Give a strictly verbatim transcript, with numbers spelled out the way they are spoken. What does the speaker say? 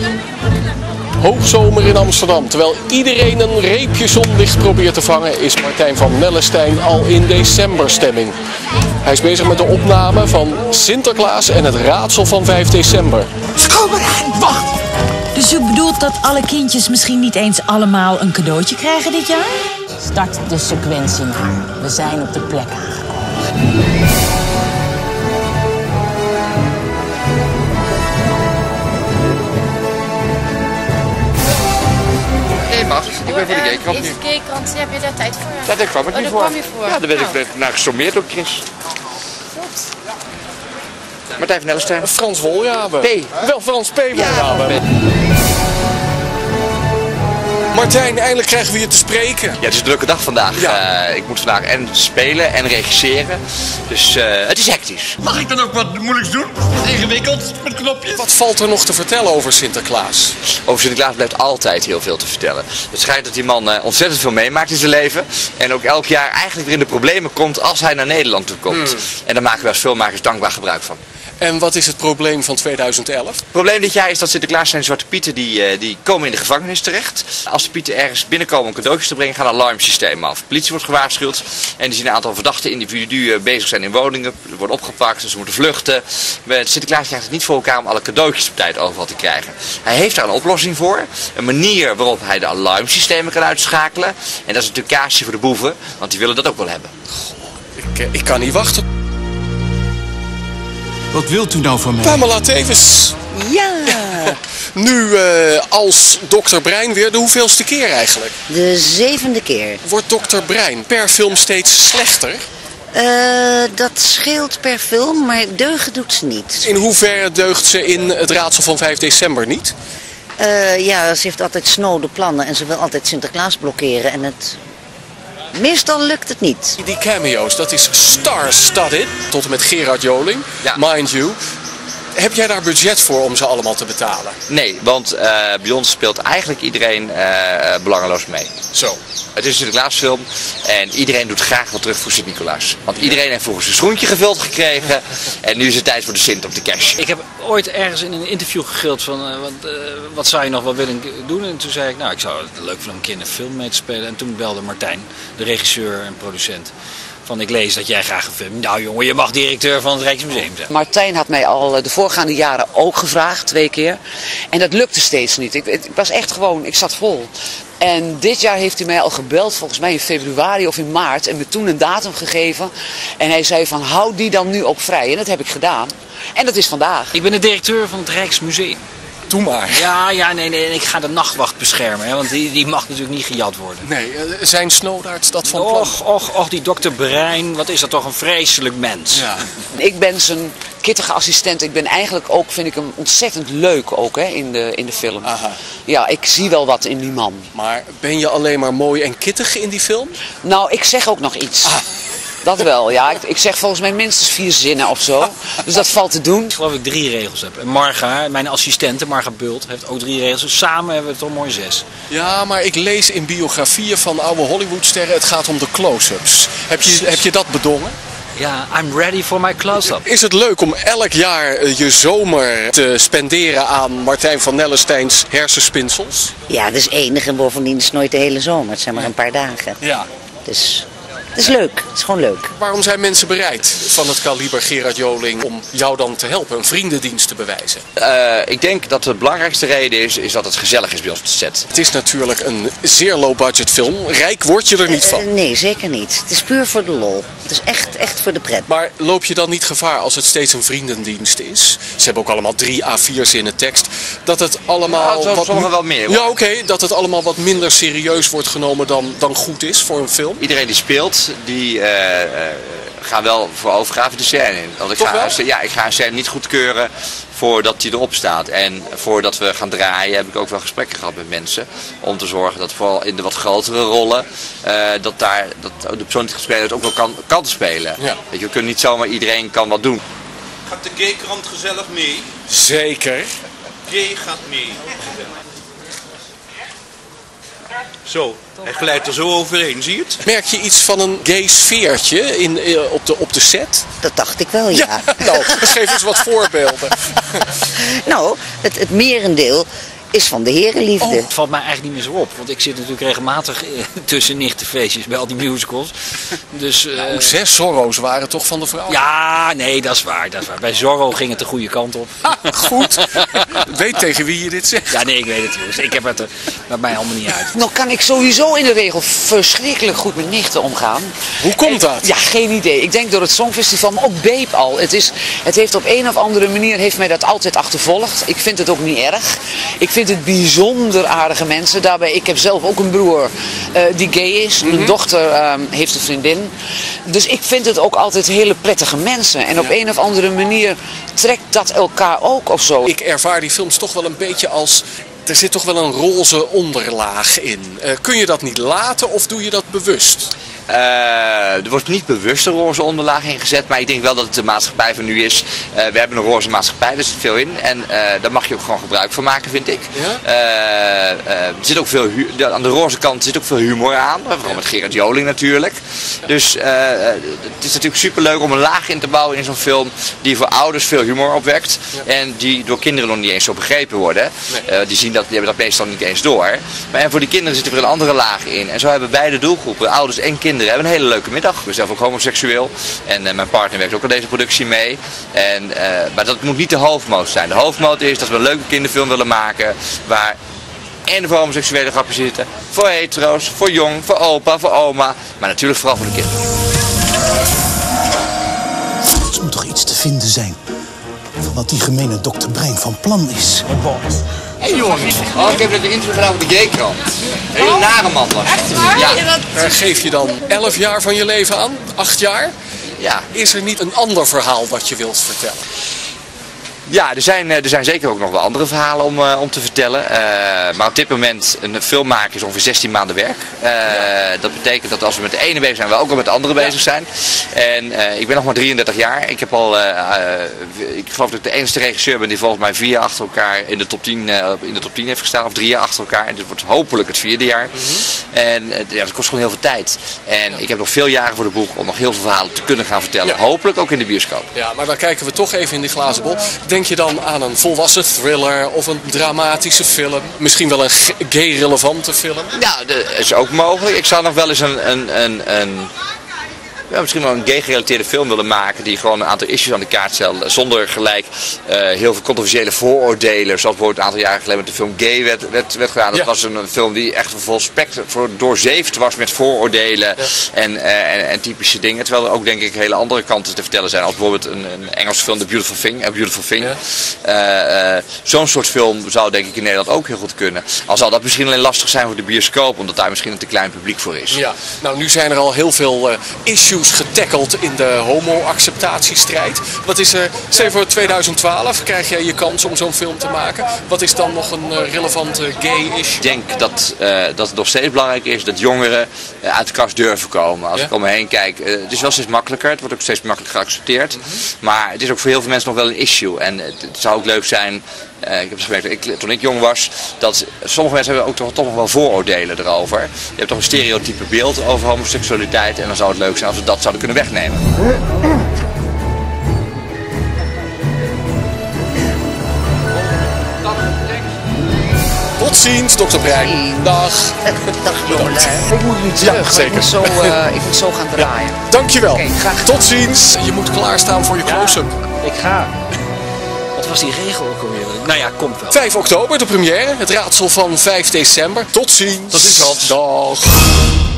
Hoogzomer in Amsterdam. Terwijl iedereen een reepje zonlicht probeert te vangen, is Martijn van Nellesteijn al in decemberstemming. Hij is bezig met de opname van Sinterklaas en het raadsel van vijf december. Ze komen eraan, wacht! Dus u bedoelt dat alle kindjes misschien niet eens allemaal een cadeautje krijgen dit jaar? Start de sequentie maar. We zijn op de plek aangekomen. Nee, mag. Ik ben voor de G-krant nu. Is de G-krant, heb je daar tijd voor? Ja, daar kwam ik oh, niet daar voor. kwam je voor. Ja, daar werd nou. ik naar gesommeerd door Chris. Klopt. Martijn van Nellesteijn. Frans Woljabe. P. Wel Frans P. Woljabe. Ja, Martijn, eindelijk krijgen we je te spreken. Ja, het is een drukke dag vandaag. Ja. Uh, ik moet vandaag en spelen en regisseren. Dus uh, het is hectisch. Mag ik dan ook wat moeilijks doen? Wat ingewikkeld, met knopjes? Wat valt er nog te vertellen over Sinterklaas? Over Sinterklaas blijft altijd heel veel te vertellen. Het schijnt dat die man uh, ontzettend veel meemaakt in zijn leven. En ook elk jaar eigenlijk weer in de problemen komt als hij naar Nederland toe komt. Hmm. En daar maken we als filmmakers dankbaar gebruik van. En wat is het probleem van tweeduizend elf? Het probleem dit jaar is dat Sinterklaas zijn zwarte pieten die, uh, die komen in de gevangenis terecht. Als de pieten ergens binnenkomen om cadeautjes te brengen, gaan alarmsystemen af. De politie wordt gewaarschuwd en die zien een aantal verdachte individuen bezig zijn in woningen. Er worden opgepakt, dus ze moeten vluchten. Sinterklaas krijgt het niet voor elkaar om alle cadeautjes op tijd overal te krijgen. Hij heeft daar een oplossing voor. Een manier waarop hij de alarmsystemen kan uitschakelen. En dat is natuurlijk kaasje voor de boeven, want die willen dat ook wel hebben. Goh, ik, ik kan niet wachten. Wat wilt u nou van mij? Pamela Tevens. Ja. Nu uh, als dokter Brein weer de hoeveelste keer eigenlijk? De zevende keer. Wordt dokter Brein per film steeds slechter? Uh, dat scheelt per film, maar deugen doet ze niet. In hoeverre deugt ze in het raadsel van vijf december niet? Uh, ja, ze heeft altijd snode plannen en ze wil altijd Sinterklaas blokkeren en het... Meestal lukt het niet. Die cameo's, dat is star-studded, tot en met Gerard Joling, ja. Mind you. Heb jij daar budget voor om ze allemaal te betalen? Nee, want uh, bij ons speelt eigenlijk iedereen uh, belangeloos mee. Zo. Het is een Sinterklaasfilm en iedereen doet graag wat terug voor Sint-Nicolaas. Want iedereen heeft vroeger zijn schoentje gevuld gekregen en nu is het tijd voor de Sint op de cash. Ik heb ooit ergens in een interview gegild van uh, wat, uh, wat zou je nog wel willen doen? En toen zei ik, nou ik zou het leuk vinden om een keer in een film mee te spelen. En toen belde Martijn, de regisseur en producent. Van ik lees dat jij graag een film. Nou jongen, je mag directeur van het Rijksmuseum zijn. Martijn had mij al de voorgaande jaren ook gevraagd, twee keer. En dat lukte steeds niet. Ik, ik was echt gewoon, ik zat vol. En dit jaar heeft hij mij al gebeld, volgens mij in februari of in maart. En me toen een datum gegeven. En hij zei van, hou die dan nu ook vrij. En dat heb ik gedaan. En dat is vandaag. Ik ben de directeur van het Rijksmuseum. Doe maar. Ja, ja, nee, nee. Ik ga de nachtwacht beschermen. Hè, want die, die mag natuurlijk niet gejat worden. Nee, uh, zijn snoodaards dat van plan? Och, och, och, die dokter Brein. Wat is dat toch een vreselijk mens. Ja. Ik ben zijn kittige assistent. Ik ben eigenlijk ook, vind ik hem ontzettend leuk ook hè, in, de, in de film. Aha. Ja, ik zie wel wat in die man. Maar ben je alleen maar mooi en kittig in die film? Nou, ik zeg ook nog iets. Ah. Dat wel, ja. Ik, ik zeg volgens mij minstens vier zinnen of zo. Dus dat valt te doen. Ik geloof dat ik drie regels heb. En Marga, mijn assistente, Marga Bult, heeft ook drie regels. Dus samen hebben we toch mooi zes. Ja, maar ik lees in biografieën van oude Hollywoodsterren, het gaat om de close-ups. Heb je, heb je dat bedongen? Ja, I'm ready for my close-up. Is het leuk om elk jaar je zomer te spenderen aan Martijn van Nellesteijns hersenspinsels? Ja, dat is enig en bovendien is het nooit de hele zomer. Het zijn maar een paar dagen. Ja. Dus... Het is leuk, het is gewoon leuk. Waarom zijn mensen bereid van het kaliber Gerard Joling om jou dan te helpen, een vriendendienst te bewijzen? Uh, ik denk dat de belangrijkste reden is, is dat het gezellig is bij ons op de set. Het is natuurlijk een zeer low-budget film. Rijk word je er niet van. Uh, nee, zeker niet. Het is puur voor de lol. Het is echt, echt voor de pret. Maar loop je dan niet gevaar als het steeds een vriendendienst is? Ze hebben ook allemaal drie A vier's in de tekst. Dat het allemaal... Ja, wat sommigen wel meer. Ja, oké. Okay, dat het allemaal wat minder serieus wordt genomen dan, dan goed is voor een film. Iedereen die speelt, die uh, uh, gaan wel voor overgave de scène in. Want ik Toch ga, wel? Ja, ik ga een scène niet goedkeuren voordat die erop staat. En voordat we gaan draaien heb ik ook wel gesprekken gehad met mensen. Om te zorgen dat vooral in de wat grotere rollen, uh, dat, daar, dat de persoon die gespeeld heeft ook wel kan, kan spelen. Ja. Weet je, we kunnen niet zomaar iedereen kan wat doen. Gaat de G-krant gezellig mee? Zeker. G gaat mee. Zo, hij glijdt er zo overheen, zie je het? Merk je iets van een gay sfeertje in, uh, op, de, op de set? Dat dacht ik wel, ja. Ja, nou, geef eens wat voorbeelden. Nou, het, het merendeel is van de herenliefde. Oh, het valt mij eigenlijk niet meer zo op. Want ik zit natuurlijk regelmatig eh, tussen nichtenfeestjes bij al die musicals. Dus, uh, nou, zes Zorro's waren toch van de vrouw? Ja, nee, dat is waar. Dat is waar. Bij Zorro ging het de goede kant op. Goed. Weet tegen wie je dit zegt. Ja, nee, ik weet het jongens. Ik heb het er met mij allemaal niet uit. Nou kan ik sowieso in de regel verschrikkelijk goed met nichten omgaan. Hoe komt dat? Ja, geen idee. Ik denk door het Songfestival, maar ook Beep al. Het, is, het heeft op een of andere manier heeft mij dat altijd achtervolgd. Ik vind het ook niet erg. Ik vind het bijzonder aardige mensen. Daarbij, ik heb zelf ook een broer uh, die gay is. Mm-hmm. Mijn dochter uh, heeft een vriendin. Dus ik vind het ook altijd hele prettige mensen. En op ja. een of andere manier trekt dat elkaar ook of zo. Ik ervaar die films toch wel een beetje als... Er zit toch wel een roze onderlaag in. Uh, kun je dat niet laten of doe je dat bewust? Uh, er wordt niet bewust een roze onderlaag ingezet, maar ik denk wel dat het de maatschappij van nu is. Uh, we hebben een roze maatschappij, daar zit veel in. En uh, daar mag je ook gewoon gebruik van maken, vind ik. Ja? Uh, uh, er zit ook veel hu- aan de roze kant zit ook veel humor aan. Vooral ja. met Gerard Joling natuurlijk. Ja. Dus uh, het is natuurlijk superleuk om een laag in te bouwen in zo'n film die voor ouders veel humor opwekt. Ja. En die door kinderen nog niet eens zo begrepen worden. Nee. Uh, die, zien dat, die hebben dat meestal niet eens door. Maar en voor die kinderen zit er weer een andere laag in. En zo hebben beide doelgroepen, ouders en kinderen, hebben een hele leuke middag. Ik ben zelf ook homoseksueel en uh, mijn partner werkt ook aan deze productie mee. En, uh, maar dat moet niet de hoofdmoot zijn. De hoofdmoot is dat we een leuke kinderfilm willen maken waar en voor homoseksuele grappen zitten, voor hetero's, voor jong, voor opa, voor oma, maar natuurlijk vooral voor de kinderen. Er moet toch iets te vinden zijn van wat die gemene dokter Brein van plan is. Hé hey, jongens, oh, ik heb net een interview gedaan op de Gaykrant. Een hele nare man was het. Ja. Daar geef je dan elf jaar van je leven aan? Acht jaar? Ja. Is er niet een ander verhaal wat je wilt vertellen? Ja, er zijn, er zijn zeker ook nog wel andere verhalen om, uh, om te vertellen. Uh, maar op dit moment, een film maken is ongeveer zestien maanden werk. Uh, ja. Dat betekent dat als we met de ene bezig zijn, we ook al met de andere ja. bezig zijn. En uh, ik ben nog maar drieëndertig jaar. Ik heb al, uh, uh, ik geloof dat ik de enige regisseur ben die volgens mij vier jaar achter elkaar in de top tien, uh, in de top tien heeft gestaan. Of drie jaar achter elkaar. En dit wordt hopelijk het vierde jaar. Mm-hmm. En uh, ja, dat kost gewoon heel veel tijd. En ja. ik heb nog veel jaren voor de boeg om nog heel veel verhalen te kunnen gaan vertellen. Ja. Hopelijk ook in de bioscoop. Ja, maar dan kijken we toch even in die glazen bol. Denk je dan aan een volwassen thriller of een dramatische film? Misschien wel een gay-relevante film? Ja, dat is ook mogelijk. Ik zou nog wel eens een... een, een, een ja, misschien wel een gay-gerelateerde film willen maken die gewoon een aantal issues aan de kaart stelt. Zonder gelijk uh, heel veel controversiële vooroordelen. Zoals bijvoorbeeld een aantal jaren geleden met de film Gay werd, werd, werd gedaan. Dat ja. was een, een film die echt vol spectrum, voor doorzeefd was met vooroordelen ja. en, uh, en, en typische dingen. Terwijl er ook denk ik hele andere kanten te vertellen zijn. Als bijvoorbeeld een, een Engelse film, The Beautiful Thing. A Beautiful Thing. Ja. Uh, uh, Zo'n soort film zou denk ik in Nederland ook heel goed kunnen. Al zal dat misschien alleen lastig zijn voor de bioscoop. Omdat daar misschien een te klein publiek voor is. Ja, nou nu zijn er al heel veel uh, issues getackeld in de homo-acceptatiestrijd. Wat is er, stel voor twintig twaalf, krijg jij je kans om zo'n film te maken. Wat is dan nog een uh, relevante gay-issue? Ik denk dat, uh, dat het nog steeds belangrijk is dat jongeren uh, uit de kast durven komen. Als ja? ik om me heen kijk, uh, het is wel steeds makkelijker. Het wordt ook steeds makkelijker geaccepteerd. Mm-hmm. Maar het is ook voor heel veel mensen nog wel een issue. En het, het zou ook leuk zijn... Uh, ik heb het gemerkt, ik, toen ik jong was, dat sommige mensen hebben ook toch, toch nog wel vooroordelen erover. Je hebt toch een stereotype beeld over homoseksualiteit en dan zou het leuk zijn als we dat zouden kunnen wegnemen. Tot ziens, dokter Brein. Dag. Dag jongen. Ik moet nu terug. Ja, zeker. Ik moet zo, uh, ik moet zo gaan draaien. Ja, dankjewel. Okay, graag Tot ziens. Je moet klaarstaan voor je close-up. Ja, ik ga. Wat was die regel ook alweer? Nou ja, komt wel. vijf oktober de première. Het raadsel van vijf december. Tot ziens. Tot ziens. Dag.